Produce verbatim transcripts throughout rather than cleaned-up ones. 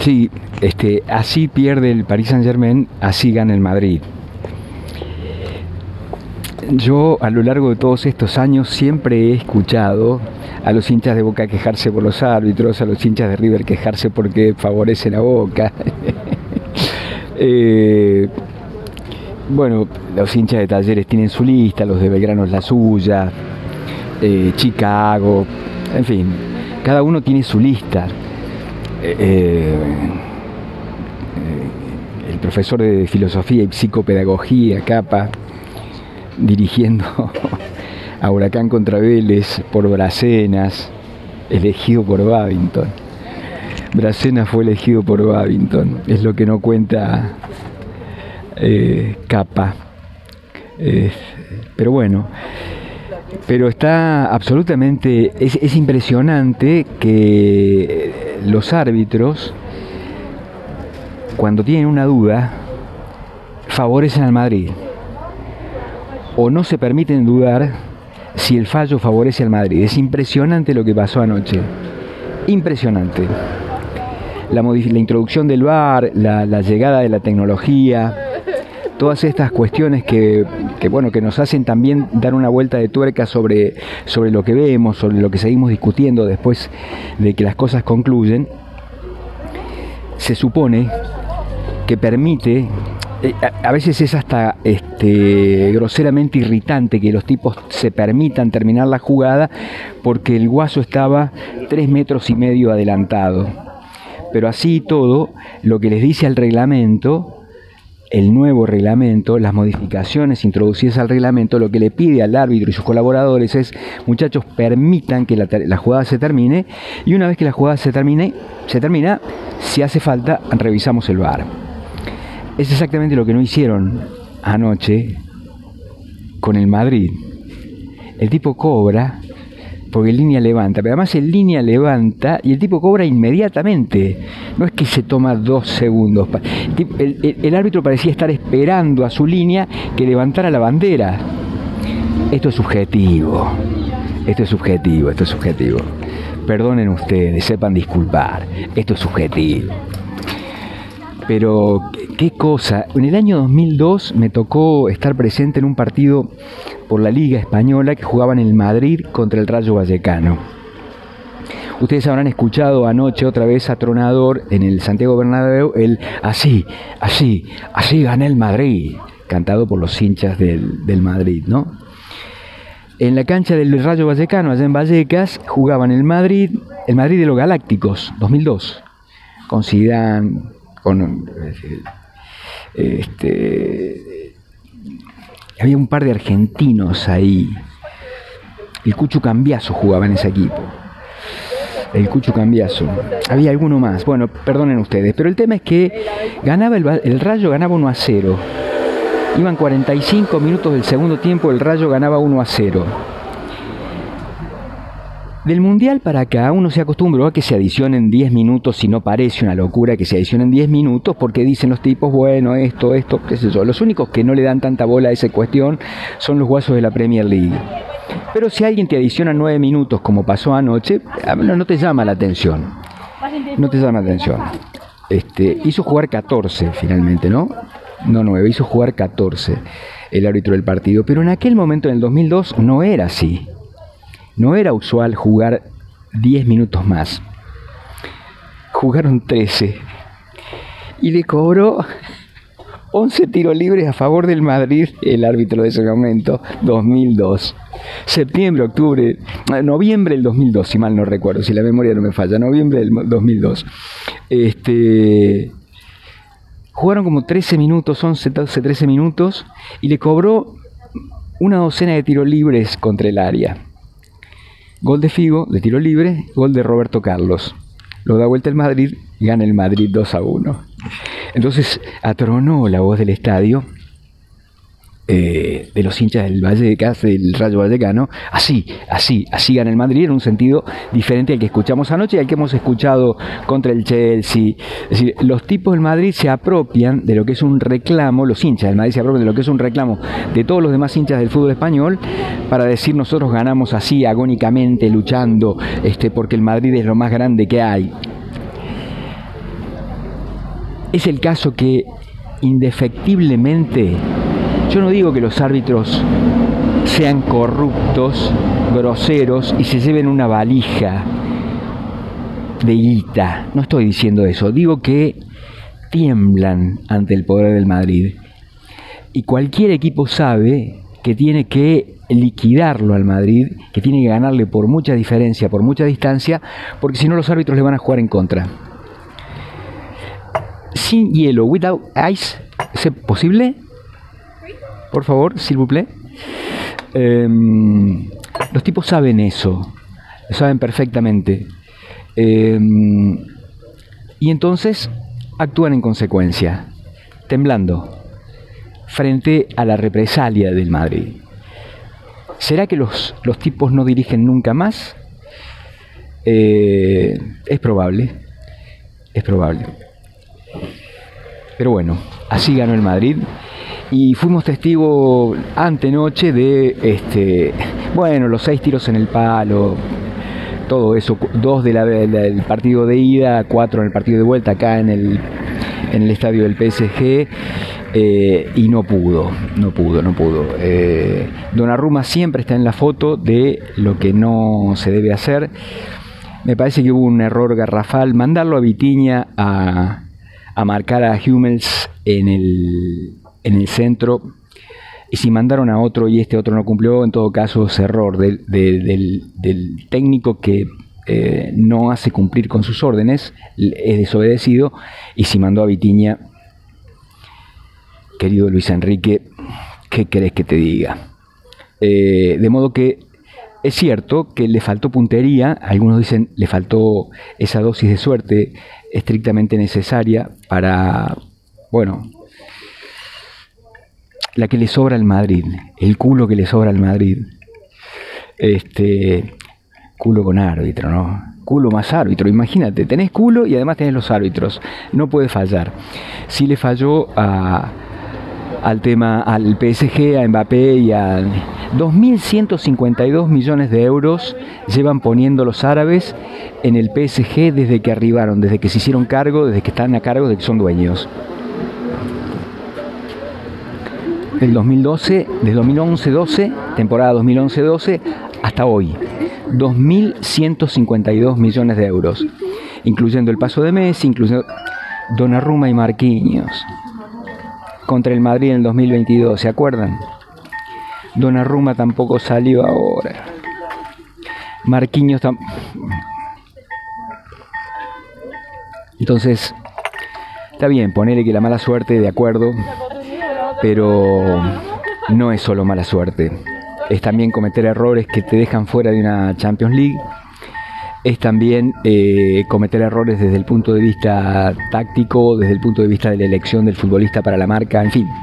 Sí, este, así pierde el Paris Saint-Germain, así gana el Madrid. Yo a lo largo de todos estos años siempre he escuchado a los hinchas de Boca quejarse por los árbitros, a los hinchas de River quejarse porque favorecen a Boca. eh, bueno, los hinchas de Talleres tienen su lista, los de Belgrano la suya, eh, Chicago, en fin, cada uno tiene su lista. Eh, eh, el profesor de filosofía y psicopedagogía, Capa, dirigiendo a Huracán contra Vélez por Bracenas, elegido por Babington. Bracenas fue elegido por Babington, es lo que no cuenta eh, Capa. Eh, pero bueno, pero está absolutamente, es, es impresionante que los árbitros, cuando tienen una duda, favorecen al Madrid, o no se permiten dudar si el fallo favorece al Madrid. Es impresionante lo que pasó anoche, impresionante. La, la introducción del V A R, la, la llegada de la tecnología, todas estas cuestiones que, que, bueno, que nos hacen también dar una vuelta de tuerca sobre, sobre lo que vemos, sobre lo que seguimos discutiendo después de que las cosas concluyen, se supone que permite, a veces es hasta este, groseramente irritante que los tipos se permitan terminar la jugada porque el guaso estaba tres metros y medio adelantado. Pero así y todo, lo que les dice al reglamento, el nuevo reglamento, las modificaciones introducidas al reglamento, lo que le pide al árbitro y sus colaboradores es: muchachos, permitan que la, la jugada se termine, y una vez que la jugada se termine, se termina, si hace falta, revisamos el V A R. Es exactamente lo que no hicieron anoche con el Madrid. El tipo cobra porque el línea levanta, pero además el línea levanta y el tipo cobra inmediatamente. No es que se toma dos segundos. El, el, el árbitro parecía estar esperando a su línea que levantara la bandera. Esto es subjetivo. Esto es subjetivo, esto es subjetivo. Perdonen ustedes, sepan disculpar. Esto es subjetivo. Pero qué cosa, en el año dos mil dos me tocó estar presente en un partido por la Liga Española que jugaban el Madrid contra el Rayo Vallecano. Ustedes habrán escuchado anoche otra vez atronador en el Santiago Bernabéu el así, así, así gana el Madrid, cantado por los hinchas del, del Madrid, ¿no? En la cancha del Rayo Vallecano, allá en Vallecas, jugaban el Madrid, el Madrid de los Galácticos, dos mil dos, con Zidane, con este, había un par de argentinos ahí. El Cucho Cambiaso jugaba en ese equipo. El Cucho Cambiaso. Había alguno más. Bueno, perdonen ustedes. Pero el tema es que ganaba el, el Rayo ganaba uno a cero. Iban cuarenta y cinco minutos del segundo tiempo. El Rayo ganaba uno a cero. Del Mundial para acá uno se acostumbró a que se adicionen diez minutos, si no parece una locura que se adicionen diez minutos, porque dicen los tipos, bueno, esto, esto, qué sé yo. Los únicos que no le dan tanta bola a esa cuestión son los guasos de la Premier League. Pero si alguien te adiciona nueve minutos, como pasó anoche, no te llama la atención. No te llama la atención. Este, hizo jugar catorce finalmente, ¿no? No nueve, hizo jugar catorce el árbitro del partido. Pero en aquel momento, en el dos mil dos, no era así. No era usual jugar diez minutos más. Jugaron trece. Y le cobró once tiros libres a favor del Madrid el árbitro de ese momento, dos mil dos. Septiembre, octubre, noviembre del dos mil dos, si mal no recuerdo, si la memoria no me falla, noviembre del dos mil dos. Este, jugaron como trece minutos, once, doce, trece minutos, y le cobró una docena de tiros libres contra el área. Gol de Figo, de tiro libre, gol de Roberto Carlos. Lo da vuelta el Madrid, gana el Madrid dos a uno. Entonces atronó la voz del estadio, eh, de los hinchas del Vallecas, del Rayo Vallecano, así, así, así gana el Madrid, en un sentido diferente al que escuchamos anoche y al que hemos escuchado contra el Chelsea. Es decir, los tipos del Madrid se apropian de lo que es un reclamo, los hinchas del Madrid se apropian de lo que es un reclamo de todos los demás hinchas del fútbol español, para decir nosotros ganamos así, agónicamente, luchando, este, porque el Madrid es lo más grande que hay. es el caso que indefectiblemente, yo no digo que los árbitros sean corruptos, groseros y se lleven una valija de guita, no estoy diciendo eso, digo que tiemblan ante el poder del Madrid. Y cualquier equipo sabe que tiene que liquidarlo al Madrid, que tiene que ganarle por mucha diferencia, por mucha distancia, porque si no los árbitros le van a jugar en contra. Sin hielo, without ice, ¿es posible? Por favor, s'il vous plaît. Eh, los tipos saben eso, lo saben perfectamente. Eh, y entonces actúan en consecuencia, temblando frente a la represalia del Madrid. ¿Será que los, los tipos no dirigen nunca más? Eh, es probable, es probable. Pero bueno, así ganó el Madrid y fuimos testigos antenoche de, este, bueno, los seis tiros en el palo, todo eso, dos de la, de la, del partido de ida, cuatro en el partido de vuelta acá en el, en el estadio del P S G. Eh, y no pudo, no pudo, no pudo. Eh, Donnarumma siempre está en la foto de lo que no se debe hacer. Me parece que hubo un error garrafal, mandarlo a Vitinha a, a marcar a Hummels en el, en el centro. Y si mandaron a otro y este otro no cumplió, en todo caso es error del, del, del, del técnico que eh, no hace cumplir con sus órdenes, es desobedecido. Y si mandó a Vitinha, querido Luis Enrique, ¿qué querés que te diga? Eh, de modo que es cierto que le faltó puntería, algunos dicen le faltó esa dosis de suerte estrictamente necesaria para, bueno, la que le sobra al Madrid, el culo que le sobra al Madrid. Este, culo con árbitro, ¿no? Culo más árbitro, imagínate, tenés culo y además tenés los árbitros, no puede fallar. Sí le falló a... al tema, al P S G, a Mbappé y a dos mil ciento cincuenta y dos millones de euros llevan poniendo los árabes en el P S G desde que arribaron, desde que se hicieron cargo, desde que están a cargo, desde que son dueños. Del dos mil doce, desde dos mil once doce, temporada dos mil once doce, hasta hoy, dos mil ciento cincuenta y dos millones de euros, incluyendo el paso de Messi, incluyendo Donnarumma y Marquinhos. Contra el Madrid en el dos mil veintidós, ¿se acuerdan? Donnarumma tampoco salió ahora. Marquinhos tampoco. Entonces, está bien, ponele que la mala suerte, de acuerdo, pero no es solo mala suerte. Es también cometer errores que te dejan fuera de una Champions League. Es también eh, cometer errores desde el punto de vista táctico, desde el punto de vista de la elección del futbolista para la marca, en fin.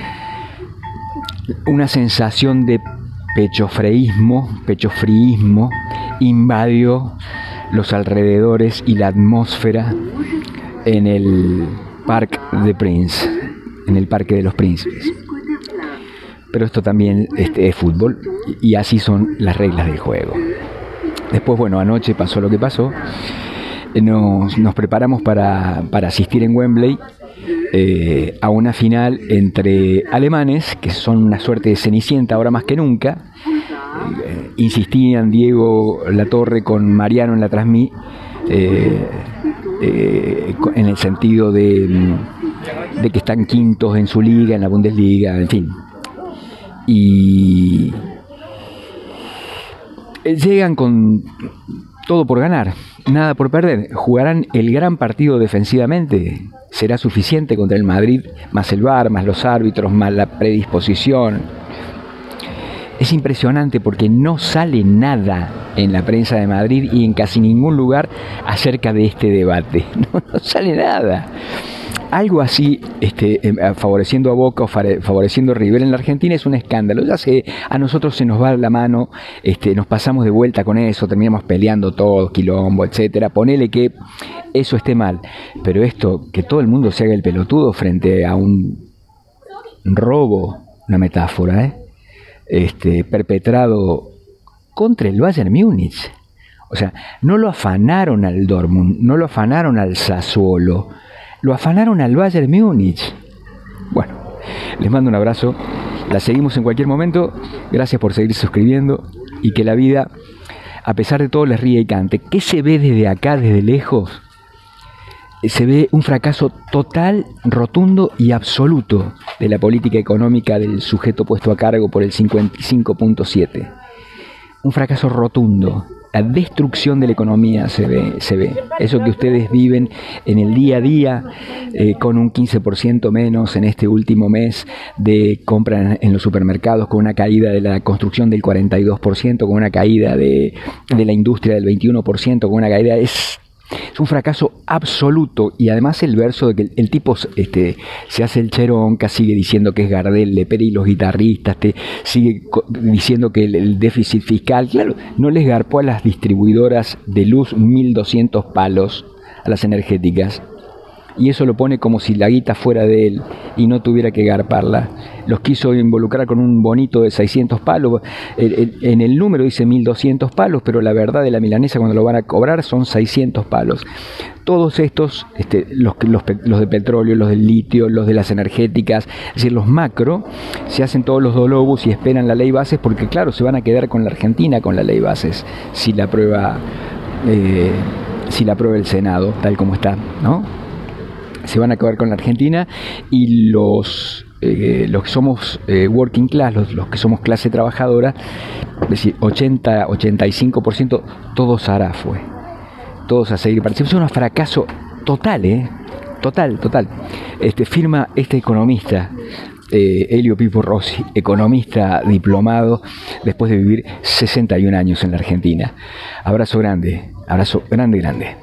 Una sensación de pechofreísmo, pechofriísmo invadió los alrededores y la atmósfera en el Parc des Princes, en el Parque de los Príncipes. Pero esto también este, es fútbol y así son las reglas del juego. Después, bueno, anoche pasó lo que pasó. Nos, nos preparamos para, para asistir en Wembley eh, a una final entre alemanes, que son una suerte de cenicienta ahora más que nunca. Eh, insistían Diego Latorre con Mariano en la transmí, eh, eh, en el sentido de, de que están quintos en su liga, en la Bundesliga, en fin. Y llegan con todo por ganar, nada por perder. Jugarán el gran partido defensivamente. Será suficiente contra el Madrid, más el V A R, más los árbitros, más la predisposición. Es impresionante porque no sale nada en la prensa de Madrid y en casi ningún lugar acerca de este debate. No, no sale nada. Algo así, este, favoreciendo a Boca o favoreciendo a River en la Argentina es un escándalo. Ya sé, a nosotros se nos va la mano, este, nos pasamos de vuelta con eso, terminamos peleando todos, quilombo, etcétera. Ponele que eso esté mal, pero esto, que todo el mundo se haga el pelotudo frente a un robo, una metáfora, ¿eh? este, perpetrado contra el Bayern Múnich. O sea, no lo afanaron al Dortmund, no lo afanaron al Sassuolo. lo afanaron al Bayern Múnich. Bueno, les mando un abrazo. La seguimos en cualquier momento. Gracias por seguir suscribiendo. Y que la vida, a pesar de todo, les ríe y cante. ¿Qué se ve desde acá, desde lejos? Se ve un fracaso total, rotundo y absoluto de la política económica del sujeto puesto a cargo por el cincuenta y cinco punto siete. Un fracaso rotundo. La destrucción de la economía se ve, se ve. Eso que ustedes viven en el día a día, eh, con un quince por ciento menos en este último mes de compra en los supermercados, con una caída de la construcción del cuarenta y dos por ciento, con una caída de, de la industria del veintiuno por ciento, con una caída... Es, Es un fracaso absoluto. Y además el verso de que el, el tipo este, se hace el cheronca, sigue diciendo que es Gardel, Lepere y los guitarristas, te sigue diciendo que el, el déficit fiscal, claro, no les garpó a las distribuidoras de luz mil doscientos palos, a las energéticas, y eso lo pone como si la guita fuera de él y no tuviera que garparla. Los quiso involucrar con un bonito de seiscientos palos. En el número dice mil doscientos palos, pero la verdad de la milanesa cuando lo van a cobrar son seiscientos palos. Todos estos, este, los, los, los de petróleo, los del litio, los de las energéticas, es decir, los macro, se hacen todos los dolobus y esperan la ley bases porque, claro, se van a quedar con la Argentina con la ley bases si la aprueba, eh, si la aprueba el Senado, tal como está, ¿no? Se van a acabar con la Argentina y los, eh, los que somos eh, working class, los, los que somos clase trabajadora, es decir, ochenta, ochenta y cinco por ciento, todos hará fue. Todos a seguir participando. Es un fracaso total, ¿eh? Total, total. Este, firma este economista, eh, Elio Pipo Rossi, economista diplomado, después de vivir sesenta y un años en la Argentina. Abrazo grande, abrazo grande, grande.